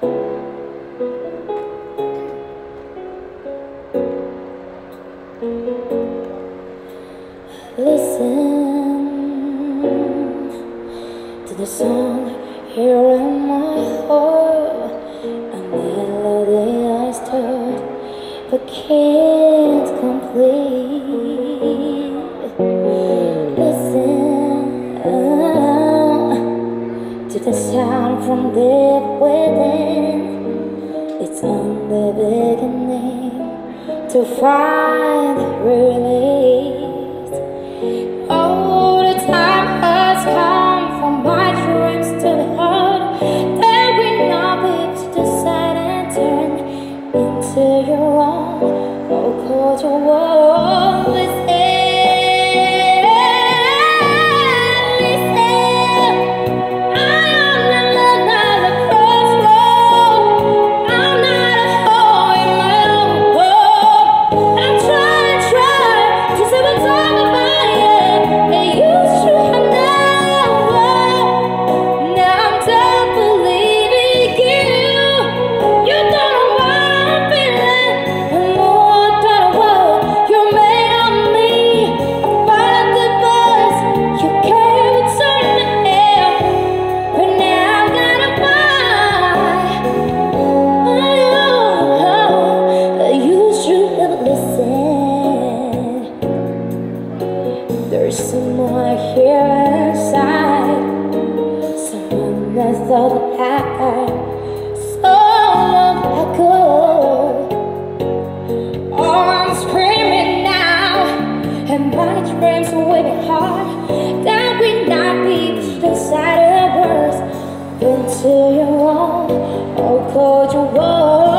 Listen to the song here in my heart, a melody I start but can't complete. Listen to the sound from deep within. It's only beginning to find relief. Oh, the time has come for my dreams to be heard. There will not be to decide and turn into your own. Oh, cold your world is there's someone here inside, someone that thought happened so long ago. Oh, I'm screaming now, and my dreams will be hard. That will not be the side of words into your own. Oh, cold your world.